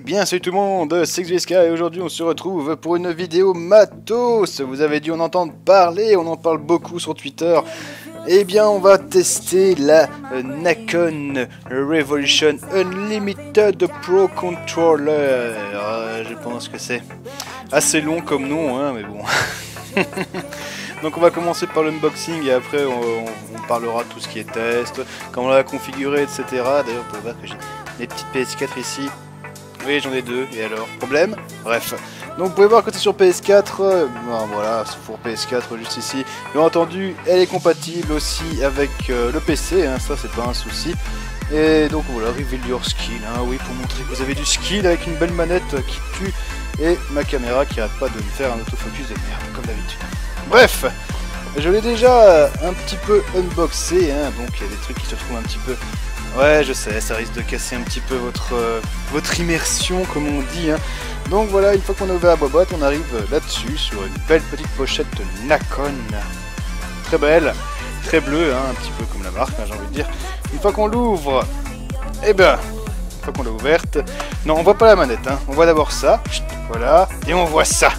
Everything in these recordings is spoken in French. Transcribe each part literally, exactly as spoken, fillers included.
bien salut tout le monde, c'est X V S K et aujourd'hui on se retrouve pour une vidéo matos. Vous avez dû en entendre parler, on en parle beaucoup sur Twitter. Eh bien on va tester la euh, Nacon Revolution Unlimited Pro Controller. Euh, je pense que c'est assez long comme nom, hein, mais bon. Donc on va commencer par l'unboxing et après on, on, on parlera de tout ce qui est test, comment on l'a configuré, et cetera. D'ailleurs vous pouvez voir que j'ai des petites P S quatre ici. Oui, j'en ai deux, et alors, problème? Bref. Donc vous pouvez voir que c'est sur P S quatre, euh, ben, voilà, c'est pour P S quatre juste ici. Bien entendu, elle est compatible aussi avec euh, le P C, hein, ça c'est pas un souci. Et donc voilà, reveal your skill, hein, oui, pour montrer que vous avez du skill avec une belle manette qui tue. Et ma caméra qui arrête pas de me faire un autofocus de merde, comme d'habitude. Bref, je l'ai déjà un petit peu unboxé, hein, donc il y a des trucs qui se trouvent un petit peu... Ouais, je sais, ça risque de casser un petit peu votre, euh, votre immersion, comme on dit. Hein. Donc voilà, une fois qu'on a ouvert la boîte, on arrive là-dessus, sur une belle petite pochette Nacon. Très belle, très bleue, hein, un petit peu comme la marque, hein, j'ai envie de dire. Une fois qu'on l'ouvre, eh ben, une fois qu'on l'a ouverte... Non, on voit pas la manette, hein. On voit d'abord ça, voilà, et on voit ça.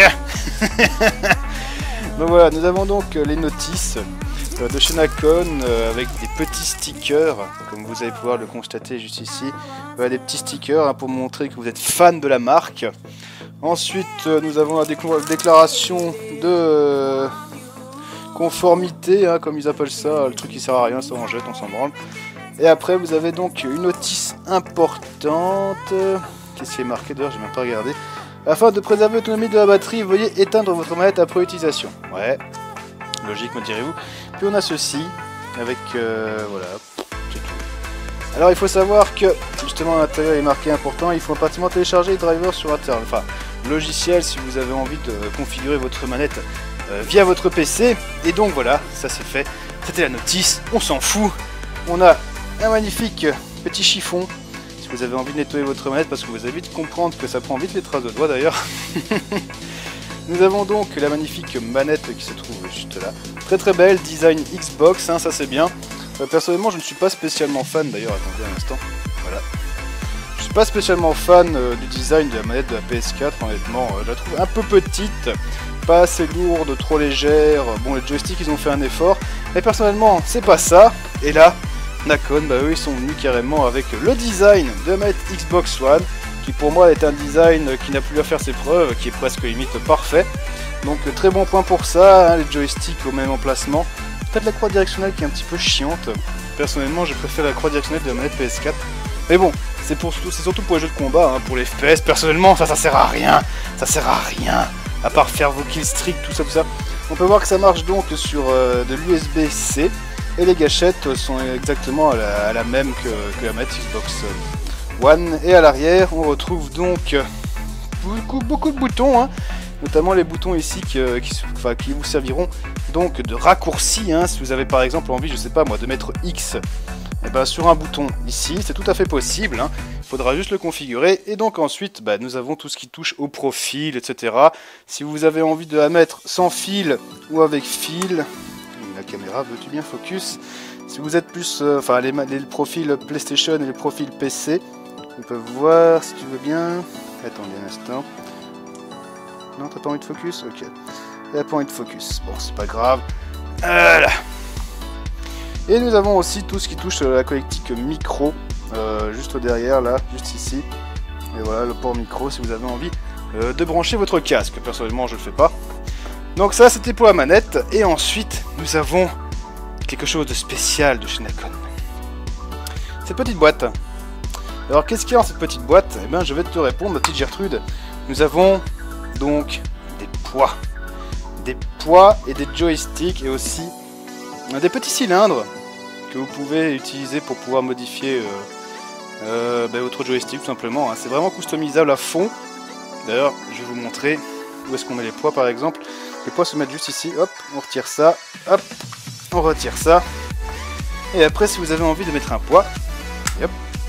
Donc voilà, nous avons donc les notices de chez Nacon euh, avec des petits stickers, comme vous allez pouvoir le constater juste ici. Voilà, des petits stickers hein, pour montrer que vous êtes fan de la marque. Ensuite, euh, nous avons la déclaration de euh, conformité, hein, comme ils appellent ça, le truc qui sert à rien, ça on jette, on s'en branle. Et après, vous avez donc une notice importante. Qu'est-ce qui est marqué d'ailleurs, j'ai même pas regardé. Afin de préserver l'autonomie de la batterie, veuillez éteindre votre manette après utilisation. Ouais, logique me direz-vous. Puis on a ceci, avec, euh, voilà, c'est tout. Alors il faut savoir que, justement à l'intérieur il est marqué important, il faut impérativement télécharger les drivers sur Internet, enfin, logiciel si vous avez envie de configurer votre manette euh, via votre P C. Et donc voilà, ça c'est fait, c'était la notice, on s'en fout. On a un magnifique petit chiffon, si vous avez envie de nettoyer votre manette, parce que vous allez vite comprendre que ça prend vite les traces de doigts d'ailleurs. Nous avons donc la magnifique manette qui se trouve juste là. Très très belle, design Xbox, hein, ça c'est bien. Euh, personnellement je ne suis pas spécialement fan, d'ailleurs attendez un instant, voilà. Je suis pas spécialement fan euh, du design de la manette de la P S quatre, honnêtement. Euh, je la trouve un peu petite, pas assez lourde, trop légère. Bon, les joysticks ils ont fait un effort, mais personnellement c'est pas ça. Et là, Nacon, bah eux ils sont venus carrément avec le design de la manette Xbox One, qui pour moi est un design qui n'a plus à faire ses preuves, qui est presque limite parfait. Donc très bon point pour ça, hein, les joysticks au même emplacement. Peut-être la croix directionnelle qui est un petit peu chiante. Personnellement je préfère la croix directionnelle de la manette P S quatre. Mais bon, c'est surtout pour les jeux de combat, hein, pour les F P S. Personnellement ça ça sert à rien, ça sert à rien, à part faire vos killstreaks, tout ça, tout ça. On peut voir que ça marche donc sur euh, de l'U S B C. Et les gâchettes sont exactement à la, à la même que, que la manette Xbox One. Et à l'arrière, on retrouve donc beaucoup, beaucoup de boutons, hein, notamment les boutons ici qui, qui, enfin, qui vous serviront donc de raccourci. Hein, si vous avez par exemple envie, je sais pas moi, de mettre X et ben, sur un bouton ici, c'est tout à fait possible. Hein, il faudra juste le configurer. Et donc ensuite, bah, nous avons tout ce qui touche au profil, et cetera. Si vous avez envie de la mettre sans fil ou avec fil, la caméra, veux-tu bien focus? Si vous êtes plus, euh, enfin les, les profils PlayStation et les profils P C, on peut voir si tu veux bien. Attendez un instant. Non, t'as pas envie de focus? Ok. T'as pas envie de focus. Bon, c'est pas grave. Voilà. Et nous avons aussi tout ce qui touche à la connectique micro, euh, juste derrière, là, juste ici. Et voilà, le port micro si vous avez envie euh, de brancher votre casque. Personnellement, je le fais pas. Donc ça, c'était pour la manette. Et ensuite, nous avons quelque chose de spécial de chez Nacon. Cette petite boîte. Alors, qu'est-ce qu'il y a dans cette petite boîte? Eh bien, je vais te répondre, ma petite Gertrude. Nous avons donc des poids. Des poids et des joysticks et aussi des petits cylindres que vous pouvez utiliser pour pouvoir modifier euh, euh, ben, votre joystick, tout simplement. Hein. C'est vraiment customisable à fond. D'ailleurs, je vais vous montrer où est-ce qu'on met les poids, par exemple. Les poids se mettent juste ici, hop, on retire ça, hop, on retire ça. Et après, si vous avez envie de mettre un poids, hop,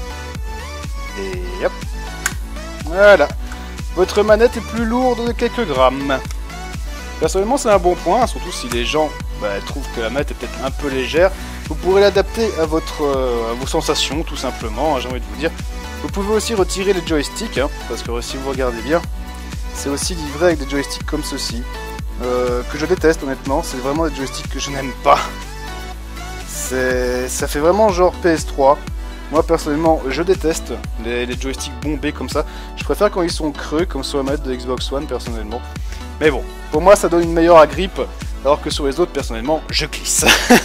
et hop, voilà. Votre manette est plus lourde de quelques grammes. Personnellement, c'est un bon point, surtout si les gens bah, trouvent que la manette est peut-être un peu légère. Vous pourrez l'adapter à, votre, euh, à vos sensations, tout simplement, hein, j'ai envie de vous dire. Vous pouvez aussi retirer les joysticks, hein, parce que si vous regardez bien, c'est aussi livré avec des joysticks comme ceci, euh, que je déteste honnêtement, c'est vraiment des joysticks que je n'aime pas. Ça fait vraiment genre P S trois. Moi personnellement je déteste les, les joysticks bombés comme ça. Je préfère quand ils sont creux comme sur la manette de Xbox One personnellement. Mais bon, pour moi ça donne une meilleure agrippe, alors que sur les autres personnellement je glisse.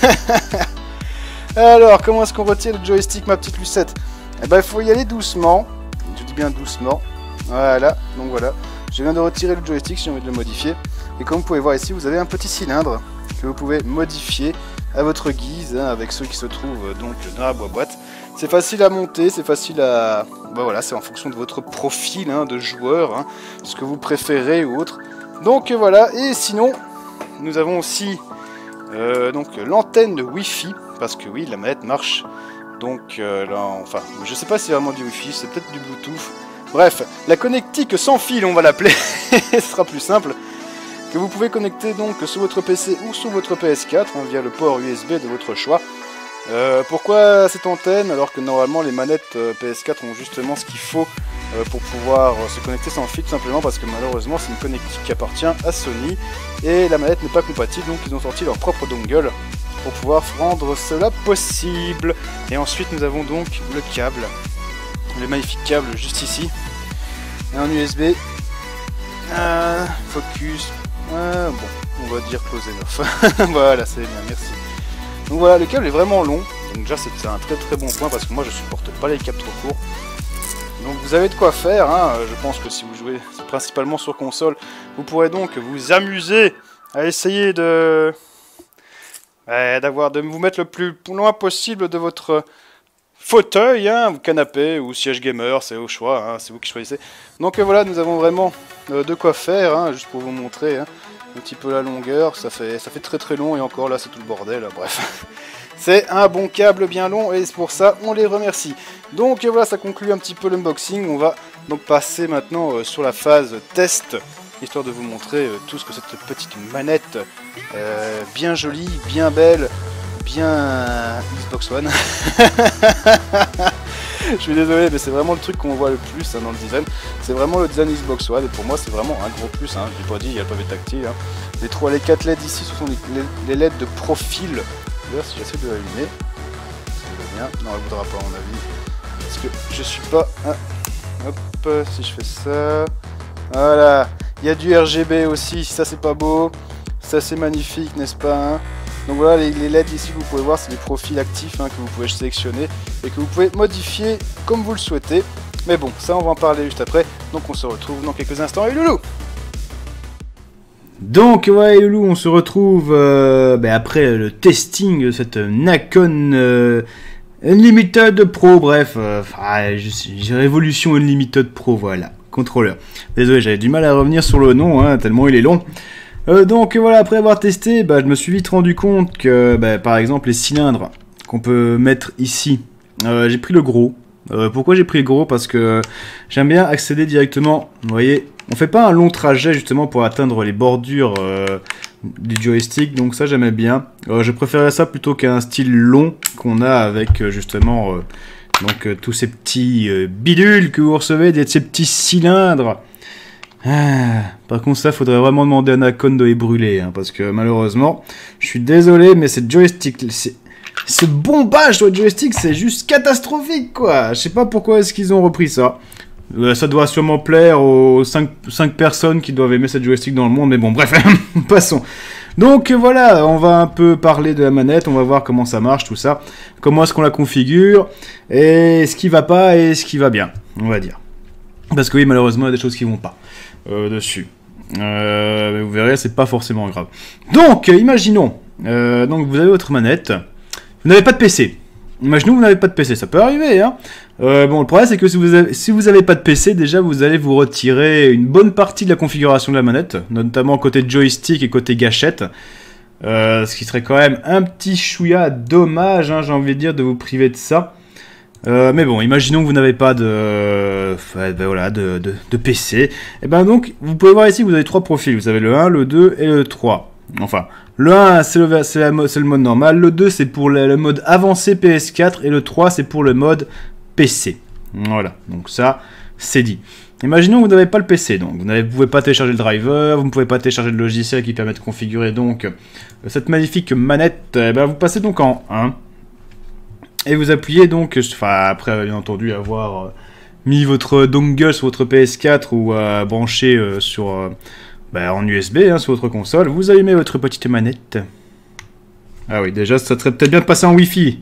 Alors comment est-ce qu'on retire le joystick, ma petite Lucette? Eh ben il faut y aller doucement. Je dis bien doucement. Voilà, donc voilà. Je viens de retirer le joystick si j'ai envie de le modifier. Et comme vous pouvez voir ici, vous avez un petit cylindre que vous pouvez modifier à votre guise, hein, avec ceux qui se trouvent donc dans la boîte. C'est facile à monter, c'est facile à... Ben voilà, c'est en fonction de votre profil hein, de joueur, hein, ce que vous préférez ou autre. Donc voilà, et sinon, nous avons aussi euh, donc l'antenne de Wi-Fi, parce que oui, la manette marche. Donc euh, là, enfin, je sais pas si c'est vraiment du Wi-Fi, c'est peut-être du Bluetooth. Bref, la connectique sans fil, on va l'appeler, ce sera plus simple. Que vous pouvez connecter donc sur votre P C ou sur votre P S quatre hein, via le port U S B de votre choix. Euh, pourquoi cette antenne alors que normalement les manettes euh, P S quatre ont justement ce qu'il faut euh, pour pouvoir euh, se connecter sans fil, tout simplement parce que malheureusement c'est une connectique qui appartient à Sony et la manette n'est pas compatible, donc ils ont sorti leur propre dongle pour pouvoir rendre cela possible. Et ensuite nous avons donc le câble, le magnifique câble juste ici, un U S B, euh, focus. Euh, bon, on va dire close enough. Voilà, c'est bien, merci. Donc voilà, le câble est vraiment long. Donc déjà, c'est un très très bon point parce que moi, je supporte pas les câbles trop courts. Donc vous avez de quoi faire. Hein. Je pense que si vous jouez principalement sur console, vous pourrez donc vous amuser à essayer de euh, d'avoir de vous mettre le plus loin possible de votre fauteuil, hein, canapé ou siège gamer, c'est au choix, hein, c'est vous qui choisissez. Donc euh, voilà, nous avons vraiment euh, de quoi faire, hein, juste pour vous montrer hein, un petit peu la longueur, ça fait, ça fait très très long et encore là c'est tout le bordel, bref. C'est un bon câble bien long et pour ça on les remercie. Donc euh, voilà, ça conclut un petit peu l'unboxing, on va donc passer maintenant euh, sur la phase test, histoire de vous montrer euh, tout ce que cette petite manette euh, bien jolie, bien belle, bien Xbox One. Je suis désolé, mais c'est vraiment le truc qu'on voit le plus hein, dans le design. C'est vraiment le design Xbox One et pour moi c'est vraiment un gros plus. Hein. Je l'ai pas dit, il y a le pavé tactile. Hein. Les trois, les quatre L E D ici, ce sont les, les, les L E D de profil. D'ailleurs, si j'essaie de l'allumer, ça va bien. Non, elle voudra pas à mon avis, parce que je suis pas. Hein. Hop, si je fais ça, voilà. Il y a du R G B aussi. Ça c'est pas beau, ça c'est magnifique, n'est-ce pas hein. Donc voilà, les, les L E D ici, vous pouvez voir, c'est des profils actifs hein, que vous pouvez sélectionner et que vous pouvez modifier comme vous le souhaitez. Mais bon, ça on va en parler juste après. Donc on se retrouve dans quelques instants. Et Loulou! Donc ouais Loulou, on se retrouve euh, bah, après le testing de cette Nacon euh, Unlimited Pro, bref, euh, j'ai Révolution Unlimited Pro, voilà, contrôleur. Désolé, j'avais du mal à revenir sur le nom, hein, tellement il est long. Euh, donc voilà, après avoir testé, bah, je me suis vite rendu compte que bah, par exemple les cylindres qu'on peut mettre ici, euh, j'ai pris le gros. Euh, pourquoi j'ai pris le gros? Parce que j'aime bien accéder directement, vous voyez, on fait pas un long trajet justement pour atteindre les bordures euh, du joystick, donc ça j'aimais bien. Euh, je préférais ça plutôt qu'un style long qu'on a avec euh, justement euh, donc euh, tous ces petits euh, bidules que vous recevez, des, ces petits cylindres. Ah, par contre ça faudrait vraiment demander à Nacon de les brûler hein, parce que malheureusement je suis désolé mais cette joystick, ce bombage sur le joystick c'est juste catastrophique quoi. Je sais pas pourquoi est-ce qu'ils ont repris ça. Euh, ça doit sûrement plaire aux cinq personnes qui doivent aimer cette joystick dans le monde, mais bon bref, passons. Donc voilà, on va un peu parler de la manette, on va voir comment ça marche tout ça, comment est-ce qu'on la configure, et ce qui va pas et ce qui va bien, on va dire. Parce que oui malheureusement il y a des choses qui vont pas. Euh, dessus. Euh, mais vous verrez, c'est pas forcément grave. Donc, euh, imaginons, euh, donc vous avez votre manette, vous n'avez pas de P C. Imaginons que vous n'avez pas de P C, ça peut arriver. Hein. Euh, bon, le problème c'est que si vous avez, si vous n'avez pas de P C, déjà vous allez vous retirer une bonne partie de la configuration de la manette, notamment côté joystick et côté gâchette. Euh, ce qui serait quand même un petit chouïa dommage, hein, j'ai envie de dire, de vous priver de ça. Euh, mais bon, imaginons que vous n'avez pas de, euh, ben voilà, de, de, de P C. Et ben donc, vous pouvez voir ici, vous avez trois profils. Vous avez le un, le deux et le trois. Enfin, le un, c'est le, le, le mode normal. Le deux, c'est pour le, le mode avancé P S quatre. Et le trois, c'est pour le mode P C. Voilà, donc ça, c'est dit. Imaginons que vous n'avez pas le P C, donc vous ne pouvez pas télécharger le driver, vous ne pouvez pas télécharger le logiciel qui permet de configurer donc cette magnifique manette. Eh ben, vous passez donc en un, et vous appuyez donc, enfin après bien entendu avoir euh, mis votre dongle sur votre P S quatre ou euh, branché euh, sur, euh, bah, en U S B hein, sur votre console, vous allumez votre petite manette. Ah oui, déjà ça serait peut-être bien de passer en Wi-Fi.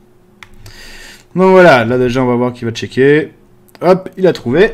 Donc voilà, là déjà on va voir qui va checker. Hop, il a trouvé.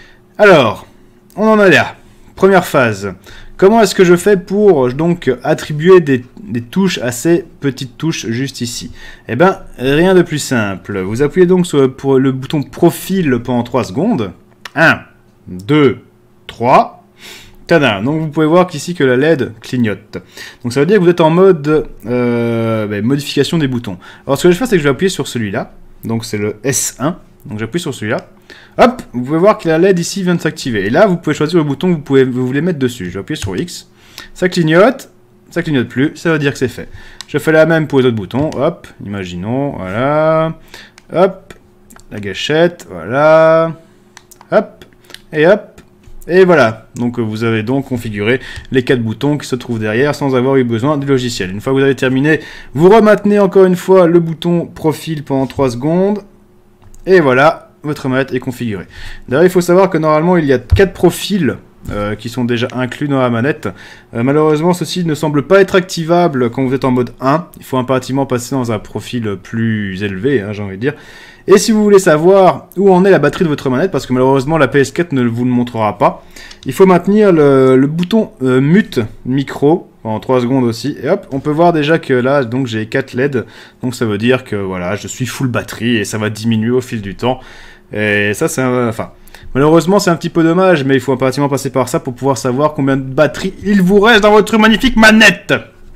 Alors, on en est là. Première phase. Comment est-ce que je fais pour donc attribuer des, des touches à ces petites touches juste ici? Eh bien, rien de plus simple. Vous appuyez donc sur pour le bouton profil pendant trois secondes. un, deux, trois. Tada. Donc vous pouvez voir qu'ici que la L E D clignote. Donc ça veut dire que vous êtes en mode euh, bah, modification des boutons. Alors ce que je fais, c'est que je vais appuyer sur celui-là. Donc c'est le S un. Donc j'appuie sur celui-là. Hop, vous pouvez voir que la L E D ici vient de s'activer. Et là, vous pouvez choisir le bouton que vous, pouvez, vous voulez mettre dessus. Je vais appuyer sur X. Ça clignote. Ça clignote plus. Ça veut dire que c'est fait. Je fais la même pour les autres boutons. Hop, imaginons. Voilà. Hop. La gâchette. Voilà. Hop. Et hop. Et voilà. Donc vous avez donc configuré les quatre boutons qui se trouvent derrière sans avoir eu besoin du logiciel. Une fois que vous avez terminé, vous remaintenez encore une fois le bouton profil pendant trois secondes. Et voilà. Votre manette est configurée. D'ailleurs, il faut savoir que normalement, il y a quatre profils euh, qui sont déjà inclus dans la manette. Euh, malheureusement, ceci ne semble pas être activable quand vous êtes en mode un. Il faut impérativement passer dans un profil plus élevé, hein, j'ai envie de dire. Et si vous voulez savoir où en est la batterie de votre manette, parce que malheureusement, la P S quatre ne vous le montrera pas, il faut maintenir le, le bouton euh, mute micro pendant trois secondes aussi. Et hop, on peut voir déjà que là, donc j'ai quatre L E D. Donc ça veut dire que voilà, je suis full batterie et ça va diminuer au fil du temps. Et ça, c'est un... Enfin, malheureusement, c'est un petit peu dommage, mais il faut impérativement passer par ça pour pouvoir savoir combien de batterie il vous reste dans votre magnifique manette.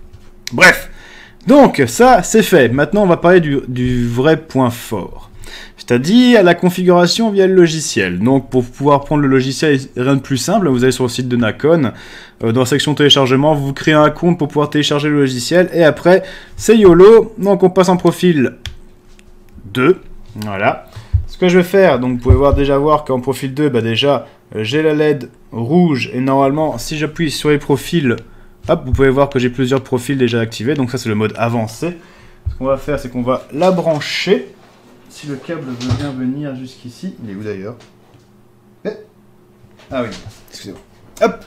Bref, donc ça, c'est fait. Maintenant, on va parler du, du vrai point fort. C'est-à-dire la configuration via le logiciel. Donc, pour pouvoir prendre le logiciel, rien de plus simple, vous allez sur le site de Nacon, euh, dans la section téléchargement, vous créez un compte pour pouvoir télécharger le logiciel, et après, c'est YOLO. Donc, on passe en profil deux. Voilà. Ce que je vais faire, donc vous pouvez voir déjà voir qu'en profil deux, bah déjà, euh, j'ai la L E D rouge, et normalement, si j'appuie sur les profils, hop, vous pouvez voir que j'ai plusieurs profils déjà activés, donc ça c'est le mode avancé. Ce qu'on va faire, c'est qu'on va la brancher. Si le câble veut bien venir jusqu'ici, il est où d'ailleurs? Ah oui, excusez-moi. Hop.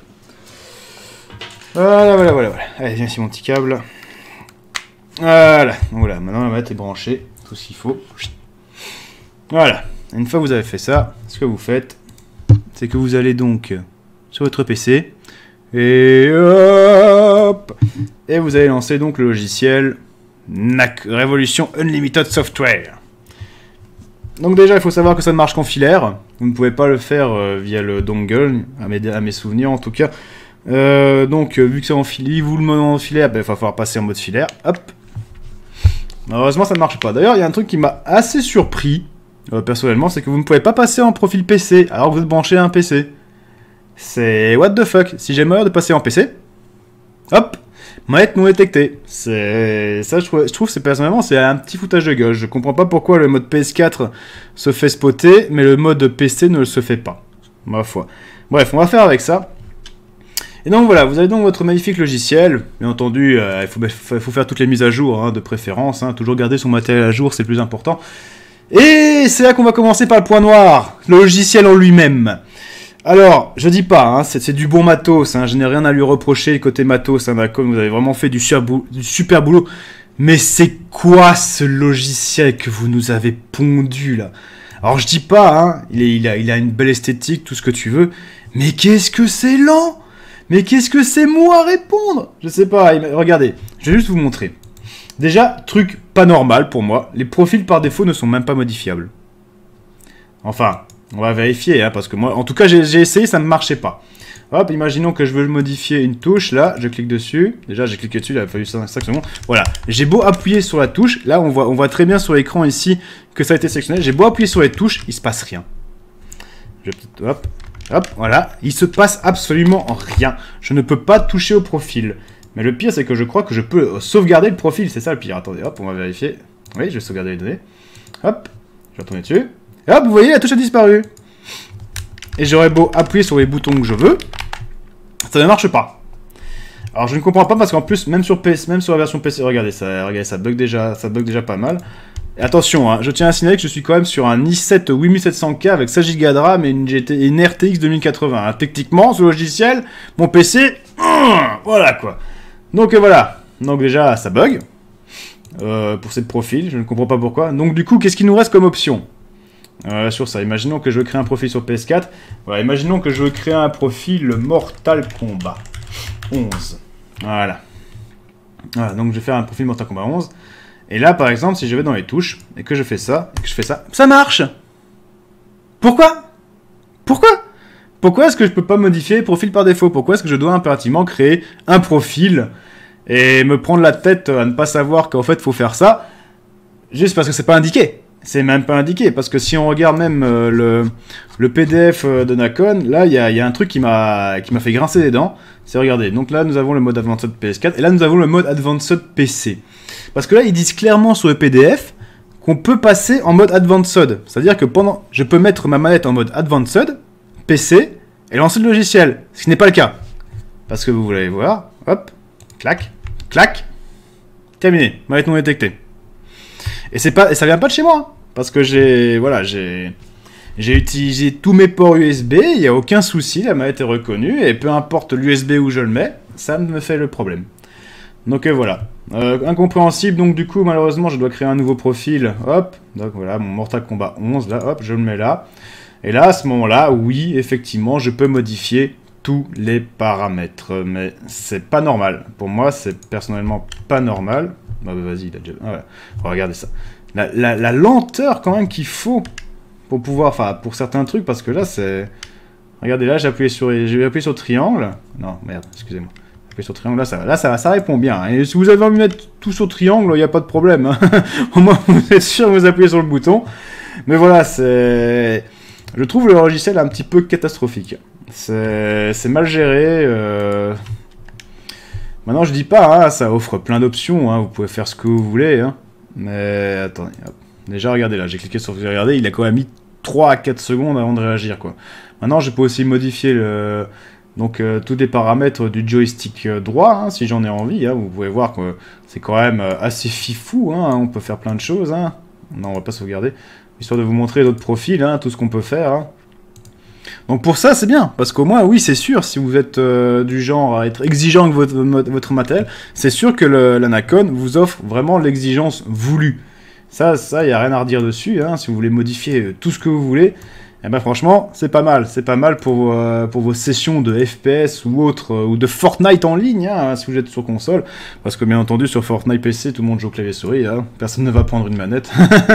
Voilà, voilà, voilà, voilà. Allez, viens ici mon petit câble. Voilà, donc voilà, maintenant la manette est branchée, tout ce qu'il faut. Voilà, une fois que vous avez fait ça, ce que vous faites, c'est que vous allez donc sur votre P C, et hop, et vous allez lancer donc le logiciel N A C Revolution Unlimited Software. Donc déjà, il faut savoir que ça ne marche qu'en filaire, vous ne pouvez pas le faire euh, via le dongle, à mes, à mes souvenirs en tout cas. Euh, donc, vu que c'est en filaire, vous le mettez en filaire, ben, il va falloir passer en mode filaire, hop. Malheureusement, ça ne marche pas. D'ailleurs, il y a un truc qui m'a assez surpris, Euh, personnellement, c'est que vous ne pouvez pas passer en profil P C alors que vous êtes branché à un P C. C'est what the fuck. Si j'ai moyen de passer en P C, hop, manette non détectée. C'est ça, je trouve, je trouve c'est personnellement c'est un petit foutage de gueule. Je comprends pas pourquoi le mode P S quatre se fait spotter, mais le mode P C ne le se fait pas. Ma foi. Bref, on va faire avec ça. Et donc voilà, vous avez donc votre magnifique logiciel. Bien entendu, euh, il faut, faut faire toutes les mises à jour, hein, de préférence. Hein, toujours garder son matériel à jour, c'est le plus important. Et c'est là qu'on va commencer par le point noir, le logiciel en lui-même. Alors, je dis pas, hein, c'est du bon matos, hein, je n'ai rien à lui reprocher côté matos, hein, d'accord, vous avez vraiment fait du, du super boulot. Mais c'est quoi ce logiciel que vous nous avez pondu là? Alors je dis pas, hein, il, est, il, a, il a une belle esthétique, tout ce que tu veux, mais qu'est-ce que c'est lent? Mais qu'est-ce que c'est moi à répondre? Je sais pas, regardez, je vais juste vous montrer. Déjà, truc pas normal pour moi, les profils par défaut ne sont même pas modifiables. Enfin, on va vérifier, hein, parce que moi, en tout cas, j'ai essayé, ça ne marchait pas. Hop, imaginons que je veux modifier une touche, là, je clique dessus. Déjà, j'ai cliqué dessus, il a fallu cinq secondes. Voilà, j'ai beau appuyer sur la touche, là, on voit, on voit très bien sur l'écran ici que ça a été sélectionné. J'ai beau appuyer sur les touches, il se passe rien. Je vais hop, hop, voilà, il se passe absolument rien. Je ne peux pas toucher au profil. Mais le pire, c'est que je crois que je peux sauvegarder le profil. C'est ça le pire. Attendez, hop, on va vérifier. Oui, je vais sauvegarder les données. Hop, je vais retourner dessus. Et hop, vous voyez, la touche a disparu. Et j'aurais beau appuyer sur les boutons que je veux, ça ne marche pas. Alors je ne comprends pas parce qu'en plus, même sur P C, même sur la version P C, regardez, ça, regardez, ça bug déjà, ça bug déjà pas mal. Et attention, hein, je tiens à signaler que je suis quand même sur un i sept huit mille sept cents K avec seize giga de RAM et une, G T, une R T X deux mille quatre-vingts. Hein. Techniquement, ce logiciel, mon P C, voilà quoi. Donc euh, voilà, donc déjà ça bug euh, pour cette profil, je ne comprends pas pourquoi. Donc du coup, qu'est-ce qu'il nous reste comme option euh, sur ça? Imaginons que je veux créer un profil sur P S quatre. Voilà, imaginons que je veux créer un profil Mortal Kombat onze. Voilà. Voilà, donc je vais faire un profil Mortal Kombat onze. Et là, par exemple, si je vais dans les touches, et que je fais ça, et que je fais ça, ça marche! Pourquoi? Pourquoi? Pourquoi est-ce que je peux pas modifier profil par défaut? Pourquoi est-ce que je dois impérativement créer un profil et me prendre la tête à ne pas savoir qu'en fait, il faut faire ça, juste parce que c'est pas indiqué? C'est même pas indiqué, parce que si on regarde même euh, le, le P D F de Nacon, là, il y a, y a un truc qui m'a qui m'a fait grincer les dents. C'est, regardez, donc là, nous avons le mode Advanced P S quatre, et là, nous avons le mode Advanced P C. Parce que là, ils disent clairement sur le P D F qu'on peut passer en mode Advanced. C'est-à-dire que pendant, je peux mettre ma manette en mode Advanced, P C, et lancer le logiciel. Ce qui n'est pas le cas. Parce que vous allez voir, hop, clac, clac, terminé, manette non détectée. Et c'est pas, et ça vient pas de chez moi. Parce que j'ai, voilà, j'ai, j'ai utilisé tous mes ports U S B, il n'y a aucun souci, la manette est reconnue, et peu importe l'U S B où je le mets, ça me fait le problème. Donc euh, voilà. Euh, incompréhensible, donc du coup, malheureusement, je dois créer un nouveau profil, hop, donc voilà, mon Mortal Kombat onze, là, hop, je le mets là. Et là, à ce moment-là, oui, effectivement, je peux modifier tous les paramètres, mais c'est pas normal. Pour moi, c'est personnellement pas normal. Bah, bah vas-y, il a déjà... Ah, voilà. Regardez ça. La, la, la lenteur quand même qu'il faut pour pouvoir, enfin pour certains trucs, parce que là c'est... Regardez là, j'ai appuyé sur, j'ai appuyé sur triangle. Non, merde, excusez-moi. J'ai appuyé sur triangle, là ça, là, ça, ça répond bien. Hein. Et si vous avez envie de mettre tout sur triangle, il n'y a pas de problème. Hein. Au moins vous êtes sûr que vous appuyez sur le bouton. Mais voilà, c'est... Je trouve le logiciel un petit peu catastrophique. C'est mal géré. Euh... Maintenant je dis pas, hein, ça offre plein d'options, hein, vous pouvez faire ce que vous voulez. Hein. Mais attendez, hop. Déjà regardez là, j'ai cliqué sur regarder, il a quand même mis trois à quatre secondes avant de réagir quoi. Maintenant je peux aussi modifier le... donc euh, tous les paramètres du joystick euh, droit, hein, si j'en ai envie, hein. Vous pouvez voir que c'est quand même euh, assez fifou, hein. On peut faire plein de choses. Hein. Non, on va pas sauvegarder, histoire de vous montrer d'autres profils, hein, tout ce qu'on peut faire. Hein. Donc pour ça c'est bien, parce qu'au moins oui c'est sûr, si vous êtes euh, du genre à être exigeant avec votre, votre matériel, c'est sûr que le, la Nacon vous offre vraiment l'exigence voulue. Ça, ça, il n'y a rien à redire dessus, hein. Si vous voulez modifier tout ce que vous voulez, eh ben franchement c'est pas mal, c'est pas mal pour, euh, pour vos sessions de F P S ou autre, euh, ou de Fortnite en ligne, hein, si vous êtes sur console, parce que bien entendu sur Fortnite P C tout le monde joue au clavier souris, hein. Personne ne va prendre une manette.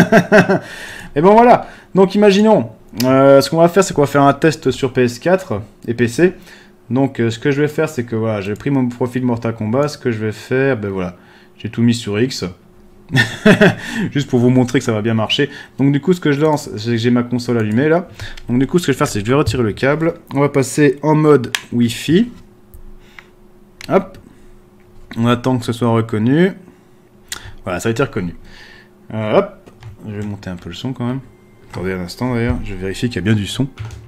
Et bon voilà, donc imaginons... Euh, ce qu'on va faire, c'est qu'on va faire un test sur P S quatre et P C. Donc, euh, ce que je vais faire, c'est que voilà, j'ai pris mon profil Mortal Kombat. Ce que je vais faire, ben voilà, j'ai tout mis sur X. Juste pour vous montrer que ça va bien marcher. Donc, du coup, ce que je lance, c'est que j'ai ma console allumée là. Donc, du coup, ce que je vais faire, c'est que je vais retirer le câble. On va passer en mode Wi-Fi. Hop. On attend que ce soit reconnu. Voilà, ça a été reconnu. Euh, hop. Je vais monter un peu le son quand même. Attendez un instant d'ailleurs, je vérifie qu'il y a bien du son.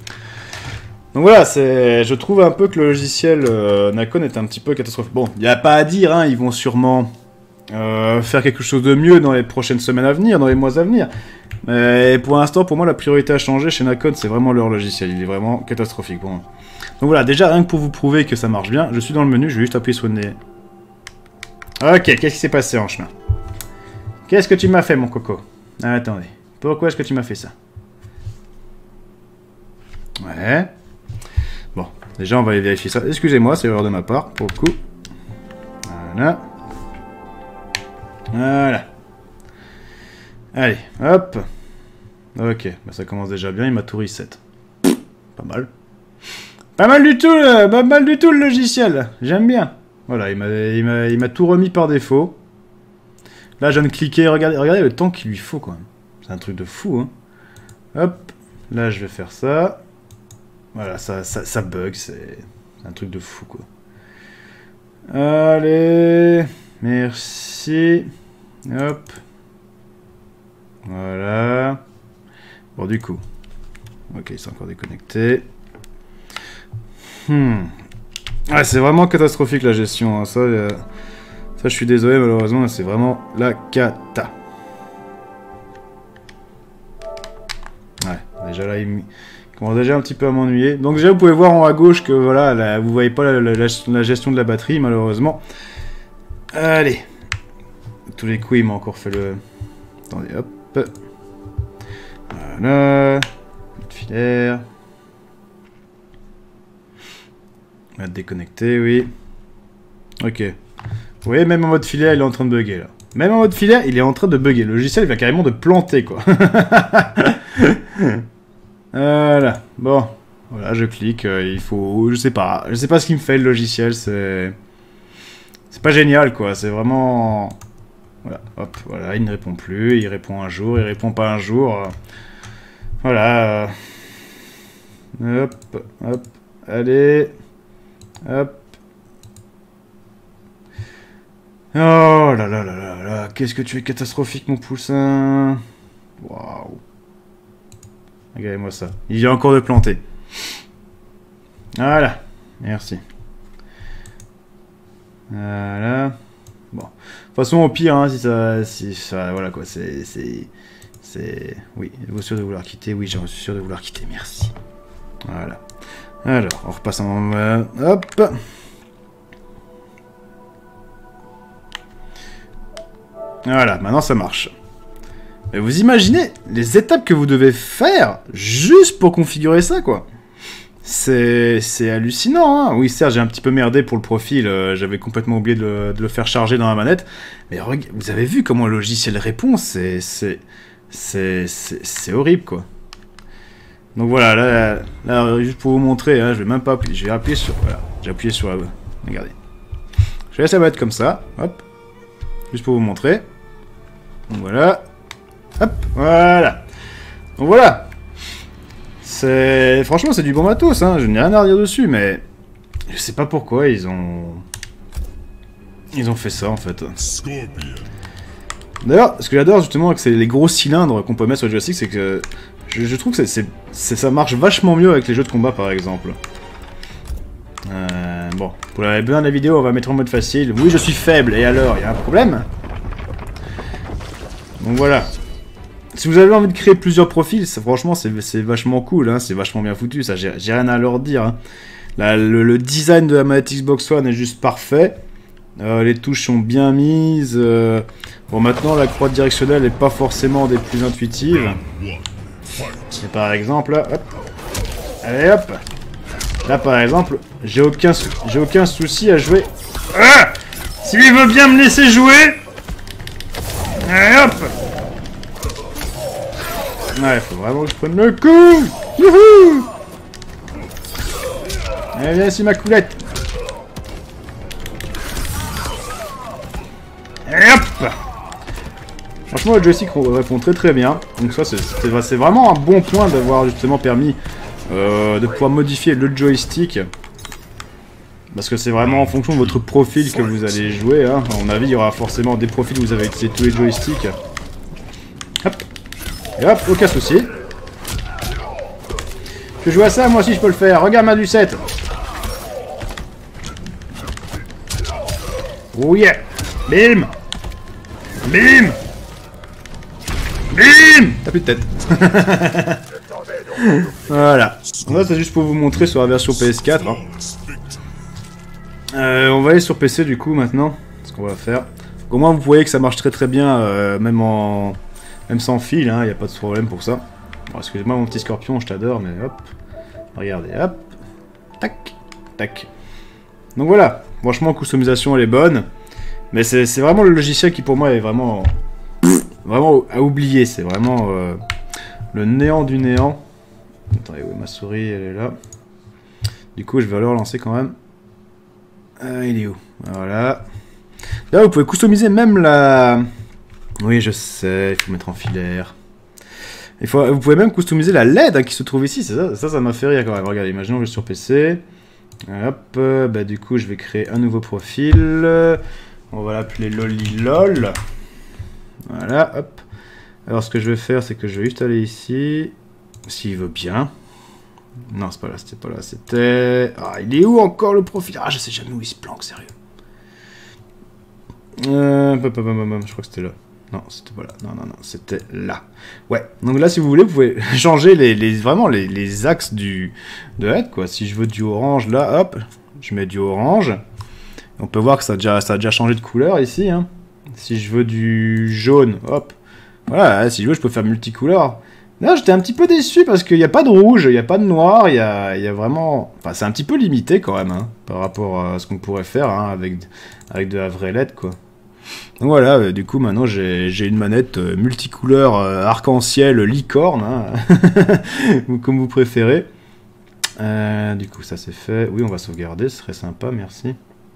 Donc voilà, je trouve un peu que le logiciel euh, Nacon est un petit peu catastrophique. Bon, il n'y a pas à dire, hein, ils vont sûrement euh, faire quelque chose de mieux dans les prochaines semaines à venir, dans les mois à venir. Mais pour l'instant, pour moi, la priorité à changer chez Nacon, c'est vraiment leur logiciel. Il est vraiment catastrophique pour moi. Donc voilà, déjà, rien que pour vous prouver que ça marche bien, je suis dans le menu, je vais juste appuyer sur le nez. Ok, qu'est-ce qui s'est passé en chemin? Qu'est-ce que tu m'as fait, mon coco? Ah, attendez. Pourquoi est-ce que tu m'as fait ça? Ouais. Bon, déjà on va aller vérifier ça. Excusez-moi, c'est erreur de ma part, pour le coup. Voilà. Voilà. Allez, hop. Ok, bah ça commence déjà bien, il m'a tout reset. Pas mal. Pas mal du tout, le, pas mal du tout le logiciel. J'aime bien. Voilà, il m'a tout remis par défaut. Là, je viens de cliquer, regardez, regardez le temps qu'il lui faut, quand même. C'est un truc de fou, hein. Hop, là je vais faire ça. Voilà, ça, ça, ça bug, c'est un truc de fou, quoi. Allez, merci. Hop. Voilà. Bon, du coup. Ok, il s'est encore déconnecté. Hmm. Ouais, c'est vraiment catastrophique la gestion. Hein. Ça, euh... ça, je suis désolé, malheureusement, c'est vraiment la cata. Ouais, déjà là, il commence déjà un petit peu à m'ennuyer. Donc déjà, vous pouvez voir en haut à gauche que voilà, là, vous voyez pas la, la, la, la gestion de la batterie, malheureusement. Allez. Tous les coups, il m'a encore fait le... Attendez, hop. Voilà. Filaire. On va déconnecter, oui. Ok. Vous voyez, même en mode filaire, il est en train de bugger, là. Même en mode filaire, il est en train de bugger. Le logiciel, il va carrément de planter, quoi. Voilà. Bon. Voilà, je clique. Euh, il faut... Je sais pas. Je sais pas ce qu'il me fait, le logiciel. C'est... C'est pas génial, quoi. C'est vraiment... Voilà. Hop. Voilà. Il ne répond plus. Il répond un jour. Il répond pas un jour. Voilà. Hop. Hop. Allez. Hop. Oh là là là là là. Qu'est-ce que tu es catastrophique, mon poussin. Waouh. Regardez-moi ça. Il vient encore de planter. Voilà. Merci. Voilà. Bon. De toute façon, au pire, hein, si ça... Si ça... Voilà, quoi. C'est... C'est... C'est... Oui. Êtes-vous sûr de vouloir quitter? Oui, j'en suis sûr de vouloir quitter. Merci. Voilà. Alors, on repasse en... Euh, hop. Voilà, maintenant ça marche. Mais vous imaginez les étapes que vous devez faire juste pour configurer ça, quoi. C'est hallucinant, hein. Oui, certes, j'ai un petit peu merdé pour le profil. Euh, J'avais complètement oublié de le, de le faire charger dans la manette. Mais vous avez vu comment le logiciel répond? C'est... C'est horrible, quoi. Donc voilà, là, là, juste pour vous montrer, hein, je vais même pas appuyer. Je vais appuyer sur... Voilà, j'ai appuyé sur la... Regardez. Je laisse la manette comme ça, hop. Juste pour vous montrer. Donc voilà. Hop, voilà. Donc voilà. C'est... Franchement, c'est du bon matos, hein. Je n'ai rien à dire dessus, mais... Je sais pas pourquoi ils ont... Ils ont fait ça, en fait. D'ailleurs, ce que j'adore, justement, avec les gros cylindres qu'on peut mettre sur le joystick, c'est que... Je, je trouve que c'est, ça marche vachement mieux avec les jeux de combat, par exemple. Euh, bon, pour la bien de la vidéo, on va mettre en mode facile. Oui, je suis faible, et alors, il y a un problème? Donc voilà. Si vous avez envie de créer plusieurs profils, ça, franchement, c'est vachement cool, hein, c'est vachement bien foutu, ça, j'ai rien à leur dire. Hein. Là, le, le design de la manette Xbox One est juste parfait. Euh, les touches sont bien mises. Euh... Bon, maintenant, la croix directionnelle n'est pas forcément des plus intuitives. Et par exemple, là, hop. Allez, hop. Là, par exemple, j'ai aucun, sou j'ai aucun souci à jouer. Ah, s'il veut bien me laisser jouer. Allez, hop. Ouais, faut vraiment que je prenne le coup. Youhou. Allez, viens ici, ma coulette. Allez, hop. Franchement, le joystick répond très très bien. Donc ça, c'est vraiment un bon point d'avoir justement permis euh, de pouvoir modifier le joystick. Parce que c'est vraiment en fonction de votre profil que vous allez jouer. Hein. À mon avis, il y aura forcément des profils où vous avez utilisé tous les joysticks. Hop. Et hop, aucun souci. Je joue à ça, moi aussi je peux le faire. Regarde ma Lucette. Oh yeah. Bim. Bim. Bim. T'as plus de tête. Voilà. Donc là, c'est juste pour vous montrer sur la version P S quatre. Hein. Euh, on va aller sur P C du coup maintenant. Ce qu'on va faire. Donc, au moins, vous voyez que ça marche très très bien, euh, même en, même sans fil. Il hein, n'y a pas de problème pour ça. Bon, excusez-moi, mon petit scorpion, je t'adore, mais hop. Regardez, hop. Tac. Tac. Donc voilà. Franchement, customisation, elle est bonne. Mais c'est vraiment le logiciel qui pour moi est vraiment... Vraiment à oublier, c'est vraiment euh, le néant du néant. Attendez, oui, ma souris, elle est là. Du coup, je vais le relancer quand même. Ah, il est où? Voilà. Là, vous pouvez customiser même la... Oui, je sais, il faut mettre en filaire. Il faut... Vous pouvez même customiser la L E D hein, qui se trouve ici. Ça, ça, ça m'a fait rire quand même. Regardez, imaginons que je suis sur P C. Hop, bah du coup, je vais créer un nouveau profil. On va l'appeler Lolilol. Voilà, hop. Alors ce que je vais faire, c'est que je vais juste aller ici. S'il veut bien. Non, c'est pas là, c'était pas là, c'était... Ah, il est où encore le profil? Ah, je sais jamais où il se planque, sérieux. Euh... Je crois que c'était là. Non, c'était pas là. Non, non, non, c'était là. Ouais, donc là, si vous voulez, vous pouvez changer les, les, vraiment les, les axes du, de L E D, quoi. Si je veux du orange, là, hop, je mets du orange. On peut voir que ça a déjà, ça a déjà changé de couleur, ici. Hein. Si je veux du jaune, hop. Voilà, si je veux, je peux faire multicouleur. Là, j'étais un petit peu déçu parce qu'il n'y a pas de rouge, il n'y a pas de noir, il y a, il y a vraiment... Enfin, c'est un petit peu limité quand même, hein, par rapport à ce qu'on pourrait faire hein, avec, avec de la vraie L E D, quoi. Donc voilà, euh, du coup, maintenant, j'ai une manette euh, multicouleur euh, arc-en-ciel licorne, hein, comme vous préférez. Euh, du coup, ça c'est fait. Oui, on va sauvegarder, ce serait sympa, merci.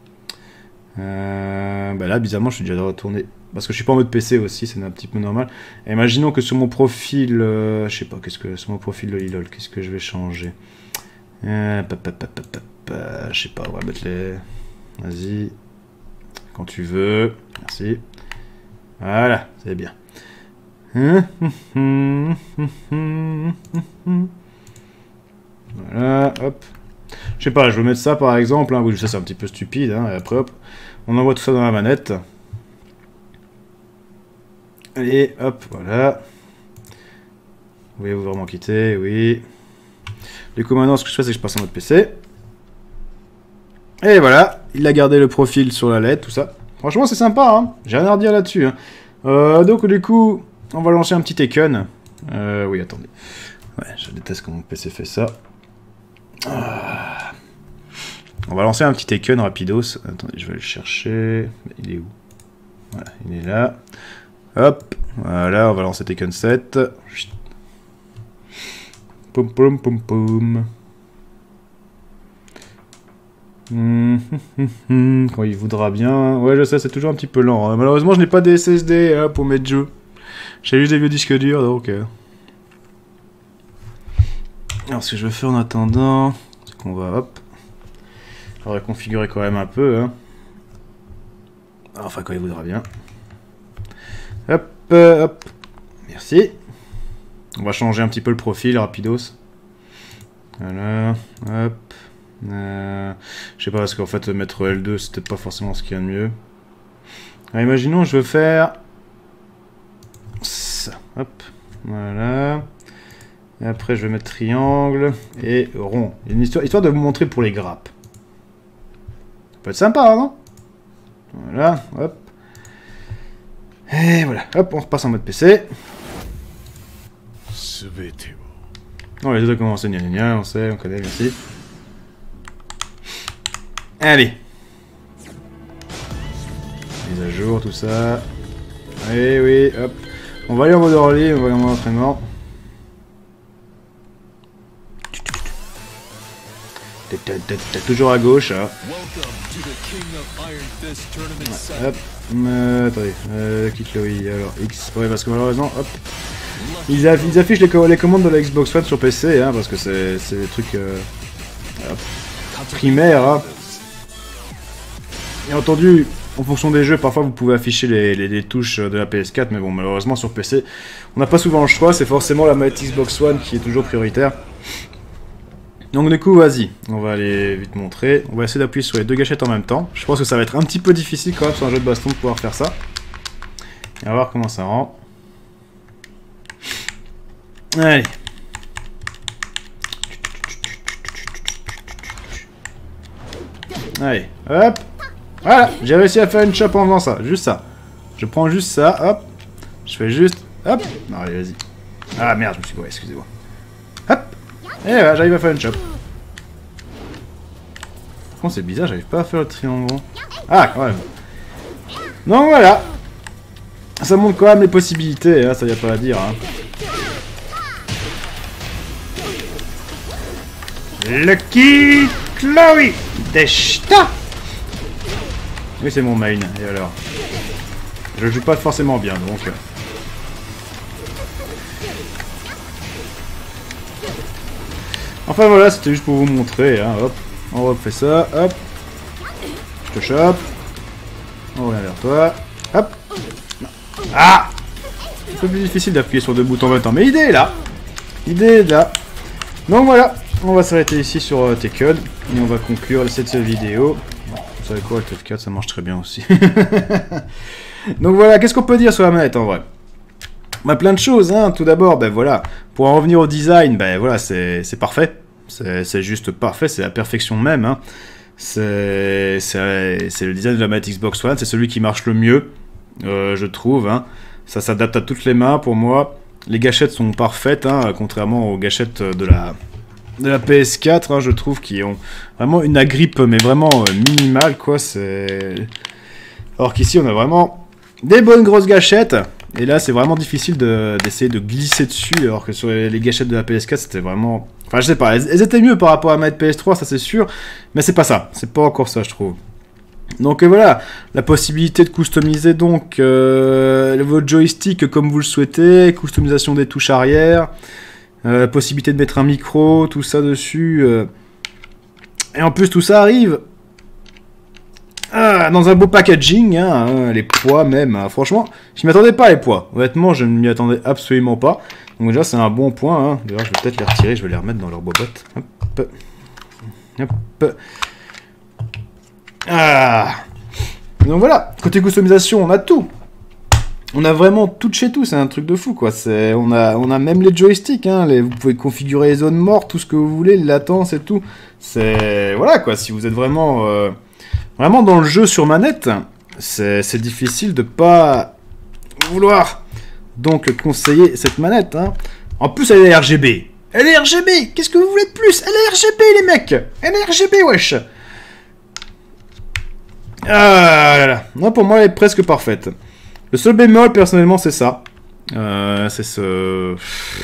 Euh, bah là, bizarrement, je suis déjà retourné... Parce que je suis pas en mode P C aussi, c'est un petit peu normal. Et imaginons que sur mon profil, euh, je sais pas, qu'est-ce que sur mon profil de Lilol, qu'est-ce que je vais changer euh, pa, pa, pa, pa, pa, pa, je sais pas, on va mettre les... Vas-y, quand tu veux, merci. Voilà, c'est bien. Voilà, hop. Je sais pas, je vais mettre ça par exemple, hein, oui, ça c'est un petit peu stupide, hein, et après hop, on envoie tout ça dans la manette. Allez, hop, voilà. Voulez-vous vraiment quitter? Oui. Du coup, maintenant, ce que je fais, c'est que je passe en mode P C. Et voilà, il a gardé le profil sur la L E D, tout ça. Franchement, c'est sympa, hein. J'ai rien à redire là-dessus. Hein. Euh, donc, du coup, on va lancer un petit Tekken. Euh, oui, attendez. Ouais, je déteste quand mon P C fait ça. Ah. On va lancer un petit Tekken rapidos. Attendez, je vais le chercher. Il est où? Voilà, il est là. Hop, voilà, on va lancer Tekken sept. Poum poum poum poum. Mmh, mmh, mmh, quand il voudra bien. Ouais, je sais, c'est toujours un petit peu lent. Hein. Malheureusement, je n'ai pas des S S D hein, pour mes jeux. J'ai juste des vieux disques durs, donc... Euh... Alors, ce que je vais faire en attendant, c'est qu'on va, hop... On va configurer quand même un peu, hein. Enfin, quand il voudra bien. Hop, euh, hop. Merci. On va changer un petit peu le profil, rapidos. Voilà, hop. Euh, je sais pas, parce qu'en fait, mettre L deux, c'était pas forcément ce qu'il y a de mieux. Alors, imaginons, je veux faire... ça, hop. Voilà. Et après, je vais mettre triangle et rond. Une histoire, histoire de vous montrer pour les grappes. Ça peut être sympa, non? Voilà, hop. Et voilà, hop, on repasse en mode P C. Non, les autres ont commencé, gna gna gna, on sait, on connaît, merci. Allez. Mise à jour, tout ça. Oui, oui, hop. On va aller en mode early, on va aller en mode entraînement. T'es toujours à gauche, hein. Ouais, hop. Euh, attendez, euh, quitte le oui, alors X. Ouais, parce que malheureusement, hop. Ils, aff ils affichent les, co les commandes de la Xbox One sur P C, hein, parce que c'est des trucs euh, hop, primaires. Hein. Bien entendu, en fonction des jeux, parfois vous pouvez afficher les, les, les touches de la P S quatre, mais bon, malheureusement sur P C, on n'a pas souvent le choix, c'est forcément la manette Xbox One qui est toujours prioritaire. Donc du coup, vas-y, on va aller vite montrer. On va essayer d'appuyer sur les deux gâchettes en même temps. Je pense que ça va être un petit peu difficile quand même sur un jeu de baston de pouvoir faire ça. Et on va voir comment ça rend. Allez. Allez, hop. Voilà, j'ai réussi à faire une chope en faisant ça, juste ça. Je prends juste ça, hop. Je fais juste, hop. Non, allez, vas-y. Ah merde, je me suis... Ouais, excusez-moi. Hop. Et voilà, j'arrive à faire une chope. Par contre, c'est bizarre, j'arrive pas à faire le triangle. Ah, quand même. Donc voilà. Ça montre quand même les possibilités, hein, ça y a pas à dire. Hein. Lucky Chloe Deshta. Oui, c'est mon main, et alors? Je joue pas forcément bien, donc... Enfin voilà, c'était juste pour vous montrer, hein, hop, on refait ça, hop, je te chope, on revient vers toi, hop, ah, c'est un peu plus difficile d'appuyer sur deux boutons en même temps, mais l'idée est là, L'idée est là. Donc voilà, on va s'arrêter ici sur euh, Tekken. Et on va conclure cette vidéo. Vous savez quoi, le F quatre, ça marche très bien aussi. Donc voilà, qu'est-ce qu'on peut dire sur la manette en vrai? Bah, plein de choses, hein. Tout d'abord, ben voilà, pour en revenir au design, ben voilà, c'est parfait. C'est juste parfait, c'est la perfection même, hein. C'est le design de la manette Xbox One, c'est celui qui marche le mieux, euh, je trouve, hein. Ça s'adapte à toutes les mains pour moi. Les gâchettes sont parfaites, hein, contrairement aux gâchettes de la, de la P S quatre, hein, je trouve, qui ont vraiment une agrippe, mais vraiment euh, minimale, quoi. C'est... Alors qu'ici, on a vraiment des bonnes grosses gâchettes. Et là, c'est vraiment difficile d'essayer de, de glisser dessus, alors que sur les, les gâchettes de la P S quatre, c'était vraiment... Enfin, je sais pas, elles, elles étaient mieux par rapport à la manette P S trois, ça c'est sûr, mais c'est pas ça, c'est pas encore ça, je trouve. Donc euh, voilà, la possibilité de customiser donc euh, votre joystick comme vous le souhaitez, customisation des touches arrière, euh, la possibilité de mettre un micro, tout ça dessus. Euh... Et en plus, tout ça arrive... Ah, dans un beau packaging, hein, hein, les poids même, hein. Franchement, je m'y attendais pas les poids, honnêtement je ne m'y attendais absolument pas, donc déjà c'est un bon point, hein. D'ailleurs je vais peut-être les retirer, je vais les remettre dans leur boîte, hop, hop, ah, donc voilà, côté customisation on a tout, on a vraiment tout de chez tout, c'est un truc de fou quoi, on a, on a même les joysticks, hein, les, vous pouvez configurer les zones mortes, tout ce que vous voulez, les latences et tout, c'est, voilà quoi, si vous êtes vraiment... Euh, Vraiment, dans le jeu sur manette, c'est difficile de pas vouloir donc conseiller cette manette. Hein. En plus, elle est R G B. Elle est R G B. Qu'est-ce que vous voulez de plus? Elle est R G B, les mecs. Elle est R G B, wesh. Ah là là. Non, pour moi, elle est presque parfaite. Le seul bémol, personnellement, c'est ça. Euh, c'est ce...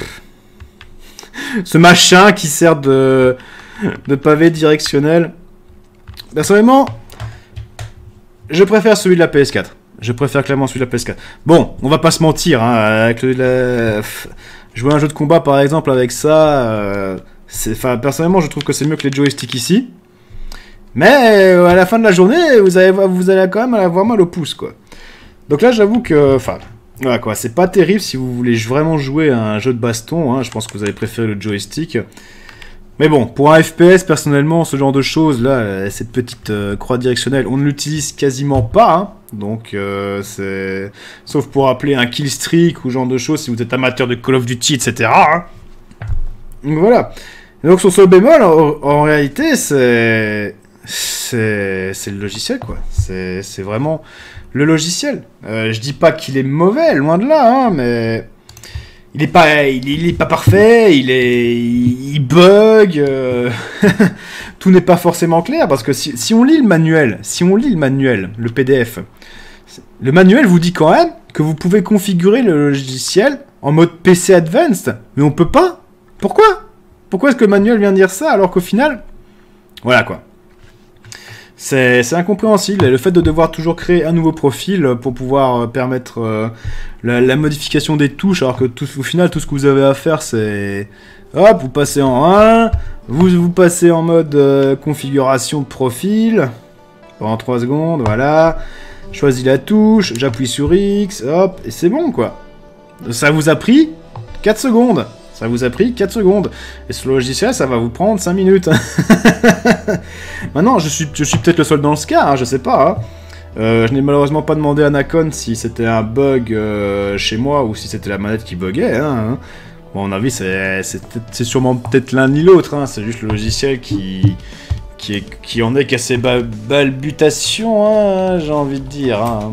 ce machin qui sert de, de pavé directionnel. Personnellement... Je préfère celui de la P S quatre. Je préfère clairement celui de la P S quatre. Bon, on va pas se mentir, hein, avec le, la... jouer un jeu de combat par exemple avec ça, euh, enfin, personnellement je trouve que c'est mieux que les joysticks ici. Mais euh, à la fin de la journée, vous allez, vous allez quand même avoir mal au pouce, quoi. Donc là j'avoue que, enfin, voilà quoi, c'est pas terrible si vous voulez vraiment jouer à un jeu de baston, hein, je pense que vous allez préférer le joystick. Mais bon, pour un F P S, personnellement, ce genre de choses, là, cette petite euh, croix directionnelle, on ne l'utilise quasiment pas, hein. Donc, euh, c'est... Sauf pour appeler un kill streak ou ce genre de choses, si vous êtes amateur de Call of Duty, et cetera. Hein. Donc voilà. Et donc, sur ce bémol, en, en réalité, c'est... C'est le logiciel, quoi. C'est vraiment le logiciel. Euh, je dis pas qu'il est mauvais, loin de là, hein, mais... Il est pas, il est, il est pas parfait, il est, il, il bug, euh, tout n'est pas forcément clair parce que si, si on lit le manuel, si on lit le manuel, le P D F, le manuel vous dit quand même que vous pouvez configurer le logiciel en mode P C Advanced, mais on peut pas. Pourquoi? Pourquoi est-ce que le manuel vient dire ça alors qu'au final, voilà quoi. C'est incompréhensible, et le fait de devoir toujours créer un nouveau profil pour pouvoir permettre euh, la, la modification des touches, alors que tout, au final, tout ce que vous avez à faire, c'est... Hop, vous passez en un, vous, vous passez en mode euh, configuration de profil, pendant trois secondes, voilà, choisis la touche, j'appuie sur X, hop, et c'est bon, quoi. Ça vous a pris quatre secondes. Ça vous a pris quatre secondes. Et sur le logiciel, ça va vous prendre cinq minutes. Maintenant, je suis, je suis peut-être le seul dans ce cas, hein, je sais pas. Hein. Euh, je n'ai malheureusement pas demandé à Nacon si c'était un bug euh, chez moi ou si c'était la manette qui buguait. Hein. Bon, à mon avis, c'est sûrement peut-être l'un ni l'autre. Hein. C'est juste le logiciel qui, qui, est, qui en est qu'à ses balbutations, hein, j'ai envie de dire. Hein.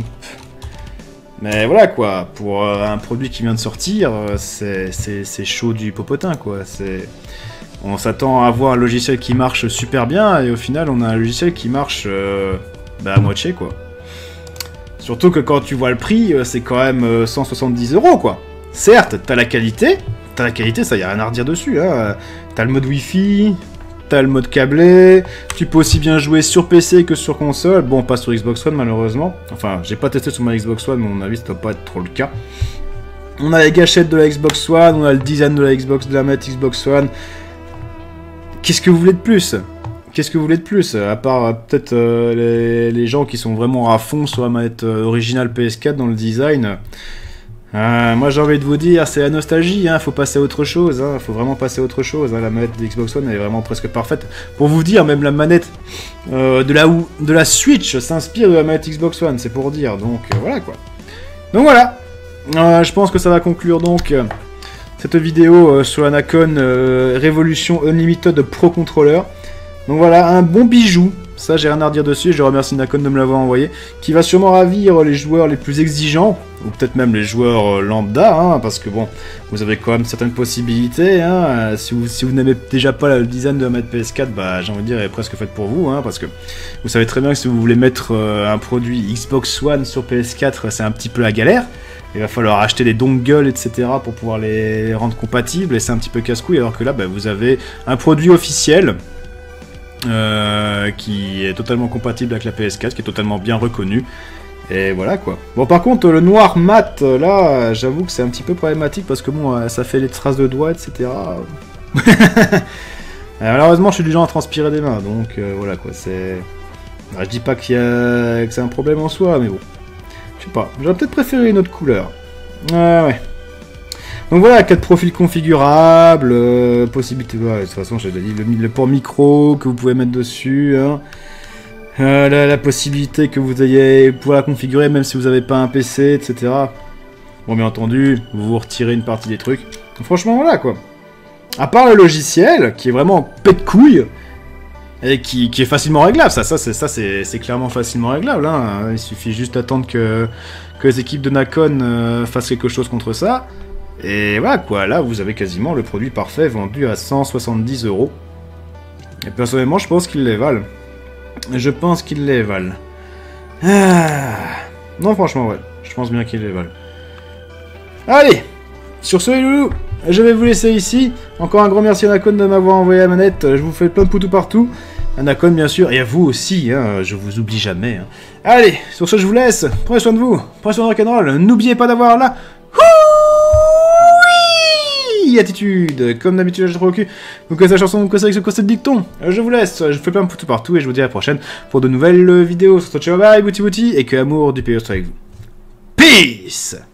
Mais voilà quoi, pour euh, un produit qui vient de sortir, euh, c'est chaud du popotin quoi. On s'attend à avoir un logiciel qui marche super bien et au final on a un logiciel qui marche euh, bah, à moitié quoi. Surtout que quand tu vois le prix, euh, c'est quand même euh, cent soixante-dix euros quoi. Certes, t'as la qualité, t'as la qualité, ça y a rien à redire dessus. Hein. T'as le mode Wi-Fi, t'as le mode câblé, tu peux aussi bien jouer sur P C que sur console, bon pas sur Xbox One malheureusement, enfin j'ai pas testé sur ma Xbox One mais à mon avis ça doit pas être trop le cas. On a les gâchettes de la Xbox One, on a le design de la Xbox, de la manette Xbox One, qu'est-ce que vous voulez de plus? Qu'est-ce que vous voulez de plus? À part euh, peut-être euh, les, les gens qui sont vraiment à fond sur la manette euh, originale P S quatre dans le design, Euh, moi j'ai envie de vous dire, c'est la nostalgie, hein, faut passer à autre chose, hein, faut vraiment passer à autre chose, hein, la manette de Xbox One elle est vraiment presque parfaite. Pour vous dire, même la manette euh, de, la, de la Switch s'inspire de la manette Xbox One, c'est pour dire, donc euh, voilà quoi. Donc voilà, euh, je pense que ça va conclure donc euh, cette vidéo euh, sur la Nacon euh, Revolution Unlimited Pro Controller. Donc voilà, un bon bijou. Ça, j'ai rien à redire dessus, je remercie Nacon de me l'avoir envoyé, qui va sûrement ravir les joueurs les plus exigeants, ou peut-être même les joueurs lambda, hein, parce que bon, vous avez quand même certaines possibilités, hein, si vous, si vous n'aimez déjà pas le design de la manette P S quatre, bah, j'ai envie de dire, elle est presque faite pour vous, hein, parce que vous savez très bien que si vous voulez mettre euh, un produit Xbox One sur P S quatre, c'est un petit peu la galère, il va falloir acheter des dongles, et cetera pour pouvoir les rendre compatibles, et c'est un petit peu casse-couille, alors que là, bah, vous avez un produit officiel, Euh, qui est totalement compatible avec la P S quatre, qui est totalement bien reconnu. Et voilà quoi. Bon, par contre, le noir mat, là, j'avoue que c'est un petit peu problématique parce que bon, ça fait les traces de doigts, et cetera. Malheureusement, je suis du genre à transpirer des mains, donc euh, voilà quoi. C'est. Alors, je dis pas qu'il y a... que c'est un problème en soi, mais bon. Je sais pas. J'aurais peut-être préféré une autre couleur. Ouais, ouais. Donc voilà, quatre profils configurables, euh, possibilité, ouais, de toute façon j'ai déjà dit, le, le port micro que vous pouvez mettre dessus, hein. euh, la, la possibilité que vous ayez pouvoir la configurer même si vous n'avez pas un P C, et cetera. Bon, bien entendu, vous vous retirez une partie des trucs. Donc, franchement, voilà quoi. À part le logiciel, qui est vraiment pète de couille, et qui, qui est facilement réglable, ça, ça c'est ça, c'est clairement facilement réglable, hein. Il suffit juste d'attendre que, que les équipes de Nacon euh, fassent quelque chose contre ça. Et voilà quoi, là vous avez quasiment le produit parfait vendu à cent soixante-dix euros. Et personnellement je pense qu'ils les valent. Je pense qu'ils les valent. Ah. Non franchement ouais, je pense bien qu'ils les valent. Allez, sur ce les loulous, je vais vous laisser ici. Encore un grand merci à Nacon de m'avoir envoyé la manette. Je vous fais plein de poutous partout. À Nacon bien sûr, et à vous aussi, hein, je vous oublie jamais. Hein. Allez, sur ce je vous laisse. Prenez soin de vous, prenez soin de rock'n'roll. N'oubliez pas d'avoir la... attitude, comme d'habitude je trouve au cul. Vous connaissez la chanson, vous connaissez avec ce concept dicton. Je vous laisse, je fais plein de tout partout et je vous dis à la prochaine pour de nouvelles vidéos. Sur ciao bye, bouti bouti, et que l'amour du pays soit avec vous. Peace.